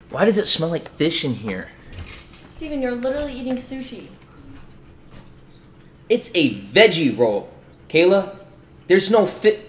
Why does it smell like fish in here? Steven, you're literally eating sushi. It's a veggie roll. Kayla, there's no